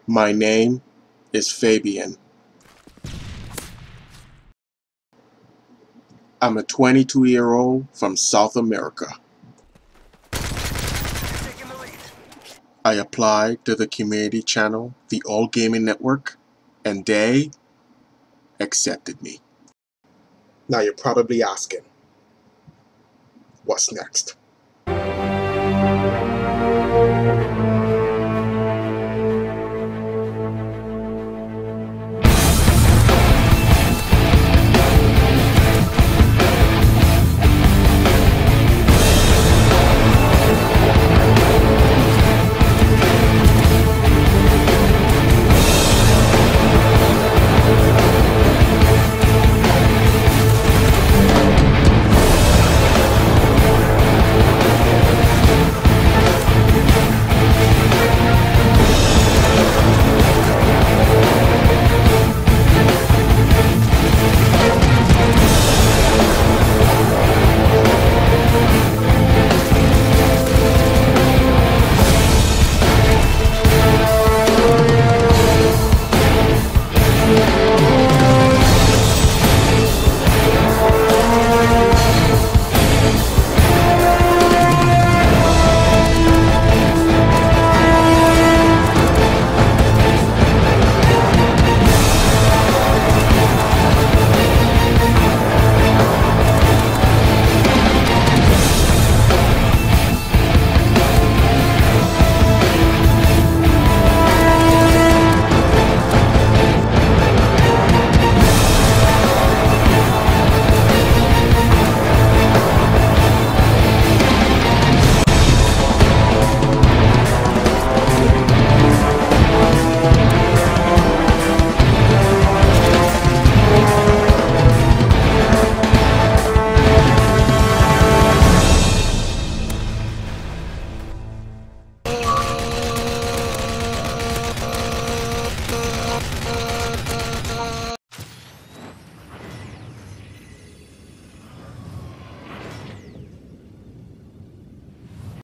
My name is Fabian. I'm a 22-year-old from South America. I applied to the community channel, the All Gaming Network, and they accepted me. Now you're probably asking, what's next?